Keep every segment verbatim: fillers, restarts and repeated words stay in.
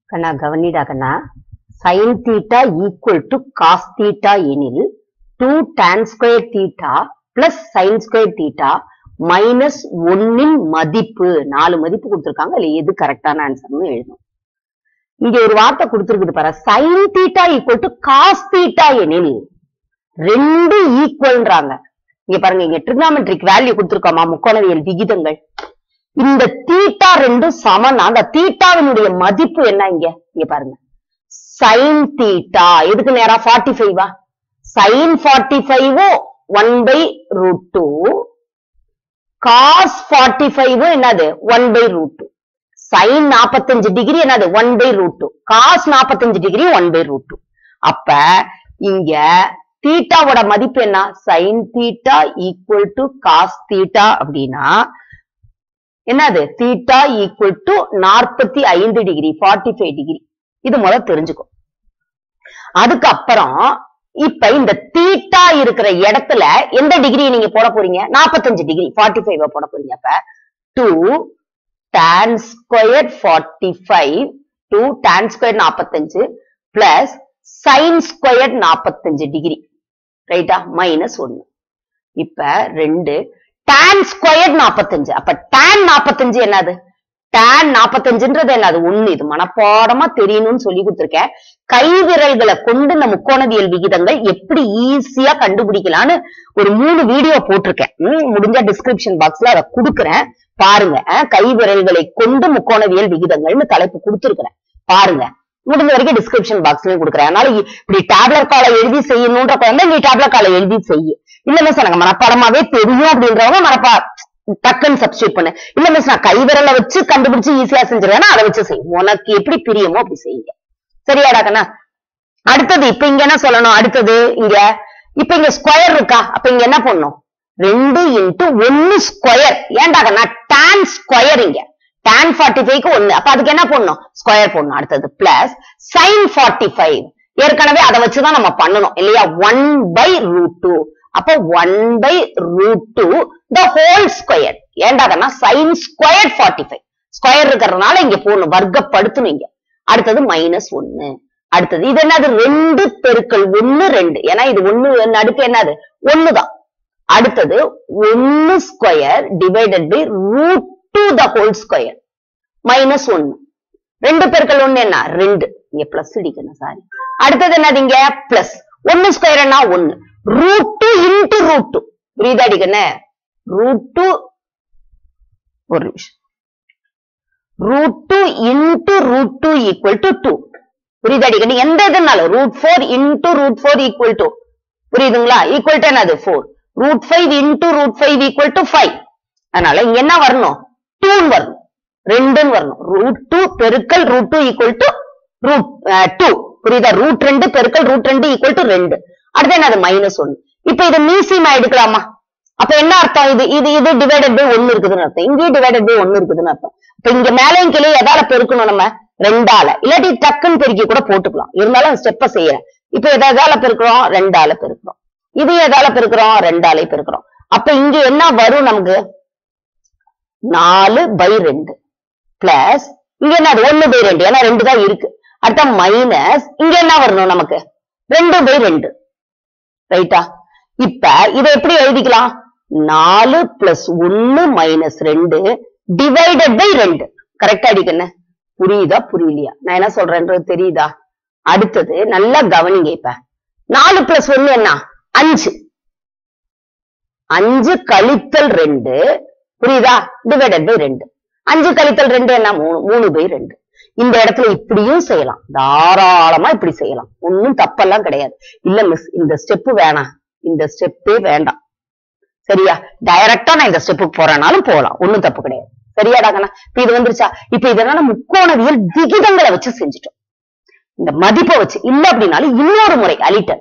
Kanna கவனிடா Kanna sin theta equal to cos theta எனில் two tan square theta plus sin square theta minus ஒன்னின் மதிப்பு நாலு மதிப்பு கொடுத்திருக்காங்க. அதுல எது கரெக்டான ஆன்சர்னு எழுதணும். இங்க ஒரு வார்த்தை கொடுத்திருக்குது பாரு, sin theta equal to cos theta எனில் ரெண்டு ஈக்குவல்ன்றாங்க. இங்க பாருங்க, இங்க ட்ரிகனாமெட்ரிக் வேல்யூ கொடுத்திருக்கோமா, முக்கோணவியல் விகிதங்கள். இந்த தீட்டா ரெண்டும் சமம். அந்த தீட்டாவினுடைய மதிப்பு என்ன? இங்க இங்க பாருங்க, sin தீட்டா எதுக்கு நேரா forty five sin forty five one by root two, cos forty five என்னது one by root two, sine நாற்பத்தஞ்சு டிகிரி என்னது one by root two, cos நாற்பத்தஞ்சு degree one by root two. அப்ப இங்க தீட்டாவோட மதிப்பு என்ன? sin theta equal to cos theta அப்படின்னா என்னது? தீட்டா ஈக்குவல் டு நாற்பத்தி ஐந்து டிகிரி, ஃபார்ட்டி ஃபைவ் டிகிரி. இது முதல்ல தெரிஞ்சுக்கும். அதுக்கப்புறம் இப்ப இந்த தீட்டா இருக்கிற இடத்துல எந்த டிகிரி நீங்க போட போறீங்க? நாற்பத்தஞ்சு டிகிரி, ஃபார்ட்டி ஃபைவ் போட போறீங்க. அப்ப two tan square forty five, two tan square நாற்பத்தஞ்சு பிளஸ் சைன் ஸ்கொயர் நாற்பத்தஞ்சு டிகிரி, ரைட்டா, மைனஸ் ஒன்னு. இப்ப ரெண்டு tan ஸ்கொயர் நாற்பத்தஞ்சு, அப்ப tan நாற்பத்தஞ்சு என்னது? tan நாற்பத்தஞ்சுன்றது என்னது? ஒண்ணு. இது மனப்பாடமா தெரியணும்னு சொல்லி கொடுத்திருக்கேன். கை விரல்களை கொண்டு இந்த முக்கோணவியல் விகிதங்கள் எப்படி ஈஸியா கண்டுபிடிக்கலான்னு ஒரு மூணு வீடியோ போட்டிருக்கேன். முடிஞ்ச டிஸ்கிரிப்ஷன் பாக்ஸ்ல அதை கொடுக்குறேன், பாருங்க. கை விரல்களை கொண்டு முக்கோணவியல் விகிதங்கள்னு தலைப்பு கொடுத்திருக்கிறேன், பாருங்க. முடிஞ்ச வரைக்கும் டிஸ்கிரிப்ஷன் பாக்ஸ்லயும் கொடுக்குறேன். அதனால இப்படி டேப்லெட் காலை எழுதி செய்யணும்ன்ற குழந்தை நீ டேப்லெட் காலை எழுதி செய்ய. இல்ல மிஸ் எனக்கு மனப்பாடமாவே தெரியும் அப்படின்றவங்க மனப்பா டக்குன்னு சப்ஸ்டியூட் பண்ணு. இல்ல மிஸ் நான் கை விரலை வச்சு கண்டுபிடிச்சு ஈஸியா செஞ்சிருவேன்னா அதை வச்சு செய்யும். உனக்கு எப்படி பிரியமோ அப்படி செய்யுங்க. சரியாடா கண்ணா? அடுத்தது இப்ப இங்க என்ன சொல்லணும்? அடுத்தது இங்க இப்ப இங்க ஸ்கொயர் இருக்கா? அப்ப இங்க என்ன பண்ணும்? ரெண்டு இன்ட்டு ஒன்னு ஸ்கொயர். ஏன்டா கண்ணா? tan ஸ்கொயர் இங்க tan ஃபார்ட்டி ஃபைவ்க்கு ஒன்னு. அப்ப அதுக்கு என்ன பண்ணணும்? ஸ்கொயர் போடணும். அடுத்தது பிளஸ் sin ஃபார்ட்டி ஃபைவ், ஏற்கனவே அதை வச்சுதான் நம்ம பண்ணணும் இல்லையா? One by root two. அப்ப one by root two the whole square. ஏண்டாகன்னா sin square forty five square இருக்கிறதுனால இங்க போடணும், வர்க்கப்படுத்தணும் இங்க. அடுத்தது மைனஸ் ஒன்னு. அடுத்தது இது என்னது? ரெண்டு பெருக்கல் ஒன்னு ரெண்டு, ஏன்னா இது ஒன்னு அடுக்கு என்னது? ஒண்ணுதான். அடுத்தது ஒன்னு square divided by root two the whole square minus ஒன்னு. ரெண்டு பெருக்கல் ஒன்னு என்ன? ரெண்டு. இங்க பிளஸ் அடிக்கணும், சாரி. அடுத்தது என்னது? இங்க பிளஸ் ஒன்னு ஸ்கொயர் என்ன? ஒன்னு. Root two into root two, புரியுதா அடிக்கணும்? ரூட் டூ ஒரு நிமிஷம் root two into root two equal to two, புரியுதா அடிக்கணும்? எந்த இதுனாலும் root four into root four equal to, புரியுதுங்களா? ஈக்குவல் டு என்னது? Four. Root five into root five equal to five. அதனால இங்க என்ன வரணும்? டூன்னு வரணும், ரெண்டுன்னு வரணும். ரூட் டூ பெருக்கல் root two equal to root two, புரியுதா? ரூட் ரெண்டு பெருக்கல் ரூட் ரெண்டு ஈக்குவல் டு ரெண்டு. அடுத்து என்னது? மைனஸ் ஒன்னு. இப்ப இது மீசியமா எடுக்கலாமா? அப்ப என்ன அர்த்தம்? இது இது இது டிவைடட் பை ஒன்னு இருக்குதுன்னு அர்த்தம். இங்கேயும் டிவைடட் பை ஒன்னு இருக்குதுன்னு அர்த்தம். இப்ப இங்க மேலையும் கீழே எதால பெருக்கணும்? நம்ம ரெண்டால, இல்லாட்டி டக்குன்னு பெருக்கி கூட போட்டுக்கலாம். இருந்தாலும் ஸ்டெப்ப செய்யறேன். இப்ப எதால பெருக்கிறோம்? ரெண்டால பெருக்கிறோம். இது எதால பெருக்கிறோம்? ரெண்டாலே பெருக்கிறோம். அப்ப இங்க என்ன வரும் நமக்கு? நாலு பை ரெண்டு பிளஸ் இங்க என்ன? ஒன்னு பை ரெண்டு, ஏன்னா ரெண்டு தான் இருக்கு. அடுத்த மைனஸ் இங்க என்ன வரணும் நமக்கு? ரெண்டு பை ரெண்டு, ரைட்டா? இப்ப இதை எப்படி எழுதிக்கலாம்? நாலு பிளஸ் ஒன்னு மைனஸ் ரெண்டு டிவைடட் பை ரெண்டு. கரெக்டா அடிக்கணும்? புரியுதா புரியலையா? நான் என்ன சொல்றேன்றது தெரியுதா? அடுத்தது நல்லா கவனிங்க. இப்ப நாலு பிளஸ் ஒன்னு என்ன? அஞ்சு. அஞ்சு கழித்தல் ரெண்டு, புரியுதா? டிவைடட் பை ரெண்டு. அஞ்சு கழித்தல் ரெண்டு என்ன? மூணு. மூணு பை ரெண்டு. இந்த இடத்துல இப்படியும் செய்யலாம், தாராளமா இப்படி செய்யலாம், ஒன்னும் தப்பெல்லாம் கிடையாது. இல்ல மிஸ் இந்த ஸ்டெப் வேணாம், இந்த ஸ்டெப்பே வேண்டாம், சரியா? டைரக்டா நான் இந்த ஸ்டெப்புக்கு போறேனாலும் போகலாம், ஒன்னும் தப்பு கிடையாது. சரியாடாங்கண்ணா? இப்ப இது வந்துருச்சா? இப்ப இதெல்லாம் முக்கோணவியல் விகிதங்களை வச்சு செஞ்சுட்டோம், இந்த மதிப்பை வச்சு. இல்ல அப்படின்னாலும் இன்னொரு முறை அலிட்டர்.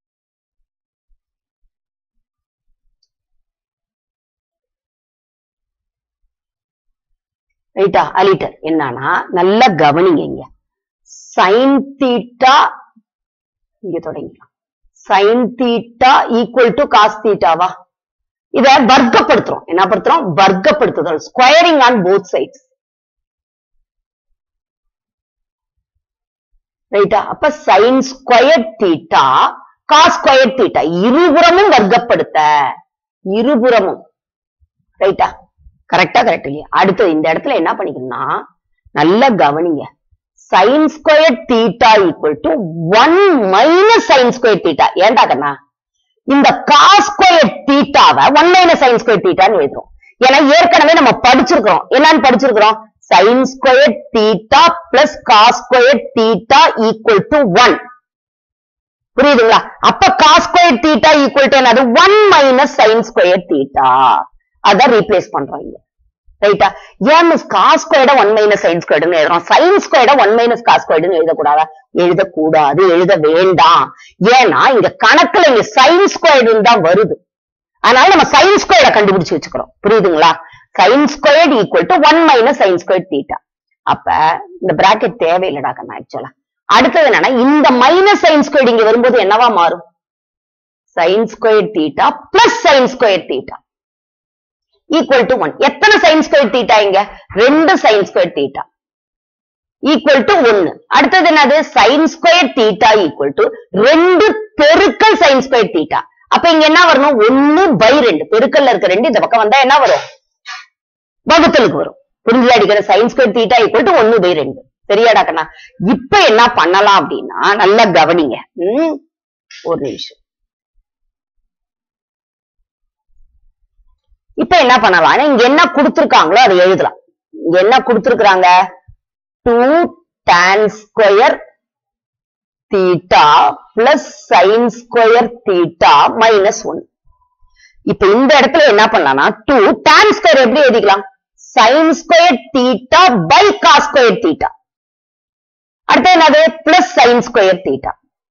ரைட்டா? அலிட்டர் என்னன்னா நல்லா கவனிங்க. இங்க sin தீட்டா இங்க தொடங்கிக்கலாம். sin theta equal to cos தீட்டாவா? இத வர்க்கப்படுத்துறோம். என்ன படுத்துறோம்? வர்க்கப்படுத்துதல், ஸ்கொயரிங் ஆன் போத் சைட்ஸ். ரைட்டா? அப்ப sine square theta cos square theta இருபுறமும் வர்க்கப்படுத்த, இருபுறமும். ரைட்டா? கரெக்டா? கரெக்ட் இல்லையா? அடுத்து இந்த இடத்துல என்ன பண்ணிக்கணும்னா நல்லா கவனிங்க. Sine square theta equal to one minus sine square theta. ஏன்டா கண்ணா இந்த காஸ் ஸ்கொயர் தீட்டாவை ஒன் மைனஸ் சைன் ஸ்கொயர் தீட்டான்னு எழுதுறோம். ஏன்னா ஏற்கனவே நம்ம படிச்சிருக்கிறோம். என்னன்னு படிச்சிருக்கிறோம்? Sine square theta plus cos square theta equal to one. புரியுதுங்களா? அப்ப cos square theta equal to என்னது? One minus sine square theta. அதான் ரீப்ளேஸ் பண்றோம் இங்க. ரைட்டா? ஏன் miss cos squared one minus sine ஸ்கொயர்டுன்னு எழுதுறோம்? சைன் ஸ்கொயர்ட ஒன் மைனஸ் காஸ் ஸ்கொயர்டுன்னு எழுதக்கூடாதா? எழுதக்கூடாது, எழுத வேண்டாம். ஏன்னா இங்க கணக்குல இங்க சைன் ஸ்கொயர்டுன்னு தான் வருது. அதனால நம்ம சைன் ஸ்கொயர்ட கண்டுபிடிச்சு வச்சுக்கிறோம். புரியுதுங்களா? Sine squared equal to one minus sine square theta. அப்ப இந்த பிராக்கெட் தேவையில்லடா கண்ணா ஆக்சுவலா. அடுத்தது என்னன்னா இந்த மைனஸ் சைன் ஸ்கொயர் இங்க வரும்போது என்னவா மாறும்? Sine square theta plus sine square theta equal to one. எத்தனை சைன் ஸ்கொயர் தீட்டா இங்க? ரெண்டு sine square theta equal to ஒன்னு. அடுத்தது என்னது? Sine square theta equal to ரெண்டு பெருக்கல் சைன் ஸ்கொயர் தீட்டா. அப்ப இங்க என்ன வரணும்? ஒன்னு பை ரெண்டு. பெருக்கல்ல இருக்க ரெண்டு இந்த பக்கம் வந்தா என்ன வரும்? வகுத்தலுக்கு வரும். புரிஞ்சா அடிக்கிற? Sine square theta equal to ஒன்னு பை ரெண்டு. சரியாடா கண்ணா? இப்ப என்ன பண்ணலாம் அப்படின்னா நல்லா கவனிங்க. உம் ஒரு நிமிஷம். இப்ப என்ன பண்ணலாம்? இங்க என்ன கொடுத்திருக்காங்களோ அதை எழுதலாம். இங்க என்ன கொடுத்திருக்காங்க? Two tan square theta plus sine square theta minus one. இப்ப இந்த இடத்துல என்ன பண்ணலாம்னா டூ டான் ஸ்கொயர் எப்படி எழுதிக்கலாம்? Sine square theta by cos square theta. அடுத்து என்னது? Plus sine square theta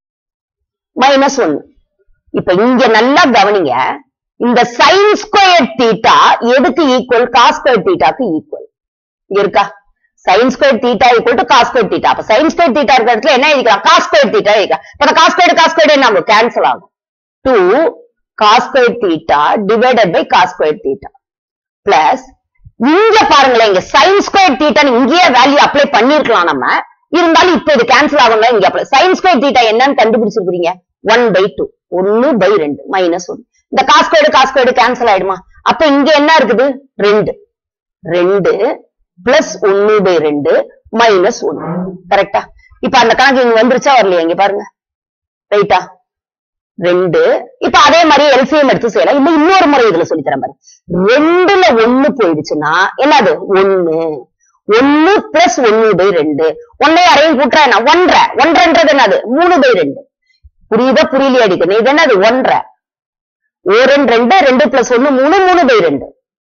minus one. இப்ப இங்க நல்லா கவனிங்க. இந்த சைன் ஸ்கொயர் தீட்டா எதுக்கு ஈக்குவல்? காஸ் ஸ்கொயர் தீட்டாக்கு ஈக்குவல். இங்க இருக்கா? Sine square theta equal to cos square theta. அப்ப சைன் ஸ்கொயர் தீட்டா இருக்கிற இடத்துல என்ன எழுதிக்கலாம்? காஸ் ஸ்கொயர் தீட்டா எழுதிக்கலாம். இப்ப காஸ் ஸ்கொயர் காஸ் ஸ்கொயர் என்ன ஆகும்? கேன்சல் ஆகும். Two cos square theta divided by cos square theta plus இங்க பாருங்களேன், இங்க சைன் ஸ்கொயர் தீட்டா இங்கேயே வேல்யூ அப்ளை பண்ணிருக்கலாம் நம்ம. இருந்தாலும் இப்ப இது கேன்சல் ஆகும்ல. இங்க அப்ளை சைன் ஸ்கொயர் தீட்டா என்னன்னு கண்டுபிடிச்சிருக்கீங்க? One by two. ஒன்னு பை ரெண்டு மைனஸ் ஒன். இந்த cos square cos square cancel ஆயிடுமா? அப்ப இங்க என்ன இருக்குது? ரெண்டு. ரெண்டு பிளஸ் ஒன்னு பை ரெண்டு மைனஸ் ஒன்னு. கரெக்டா? இப்ப அந்த கணக்கு இங்க வந்துருச்சா வரலையா? இங்க பாருங்க. ரைட்டா? ரெண்டு. இப்ப அதே மாதிரி எல்சிஎம் எடுத்து செய்யலாம். இன்னும் இன்னொரு முறை இதுல சொல்லி தரேன் பாரு. ரெண்டுல ஒண்ணு போயிடுச்சுன்னா என்னது? ஒண்ணு. ஒன்னு பிளஸ் ஒன்னு பை ரெண்டு. ஒன்னை அரையும் கூட்டுறா என்ன? ஒன்றரை. ஒன்றரைன்றது என்னது? மூணு பை ரெண்டு. புரியுதா? புரியலையா அடிக்கணும்? இது என்னது? ஒன்றரை. ஒரு ரெண்டு ரெண்டு பிளஸ் ஒன்னு மூணு. மூணு பை ரெண்டு.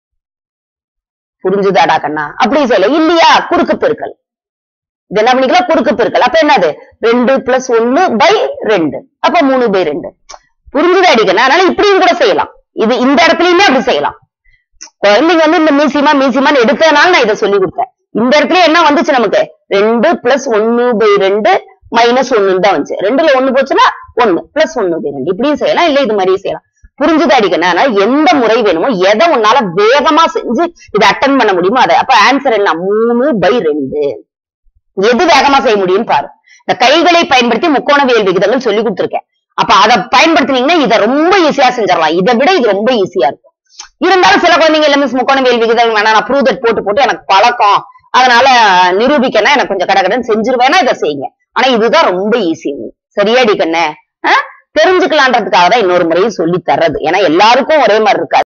புரிஞ்சுதாடா கண்ணா? அப்படி செய்யல இல்லையா? குறுக்கு பெருக்கல். இது என்ன பண்ணிக்கலாம்? குறுக்கு பெருக்கல். அப்ப என்னது? ரெண்டு பிளஸ் ஒன்னு பை ரெண்டு. அப்ப மூணு பை ரெண்டு. புரிஞ்சுதா அடிக்கணும்? அதனால இப்படியும் கூட செய்யலாம். இது இந்த இடத்துலயுமே அப்படி செய்யலாம். குழந்தைங்க வந்து இந்த மீசிமா மீசிமான்னு எடுத்ததுனால நான் இதை சொல்லி கொடுத்தேன். இந்த இடத்துல என்ன வந்துச்சு நமக்கு? ரெண்டு பிளஸ் ஒன்னு பை ரெண்டு மைனஸ் ஒன்னு தான் வந்துச்சு. ரெண்டுல ஒண்ணு போச்சுன்னா ஒன்னு பிளஸ் ஒன்னு பை ரெண்டு. இப்படியும் செய்யலாம், இல்ல இது மாதிரியும் செய்யலாம். புரிஞ்சுது அடிக்கணும்? அதனால எந்த முறை வேணுமோ எதை உன்னால வேகமா செஞ்சு இதை அட்டன் பண்ண முடியுமோ அதை. அப்ப ஆன்சர் என்ன? மூணு பை ரெண்டு. எது வேகமா செய்ய முடியும்னு பாரு. இந்த கைகளை பயன்படுத்தி முக்கோணவியல் விகிதங்கள் சொல்லி கொடுத்துருக்கேன். அப்ப அதை பயன்படுத்தினீங்கன்னா இதை ரொம்ப ஈஸியா செஞ்சிடலாம். இதை விட இது ரொம்ப ஈஸியா இருக்கும். இருந்தாலும் சில குழந்தைங்க இல்ல மிஸ் முக்கோணவியல் விகிதங்கள் வேணா, நான் ப்ரூவ் தட் போட்டு போட்டு எனக்கு பழக்கம், அதனால நிரூபிக்கணும், எனக்கு கொஞ்சம் கடகடன் செஞ்சிருவேன்னா இதை செய்யுங்க. ஆனா இதுதான் ரொம்ப ஈஸி. சரியா அடிக்கண்ணே? தெரிஞ்சுக்கலான்றதுக்காக தான் இன்னொரு முறையும் சொல்லி தர்றது. ஏன்னா எல்லாருக்கும் ஒரே மாதிரி இருக்காது.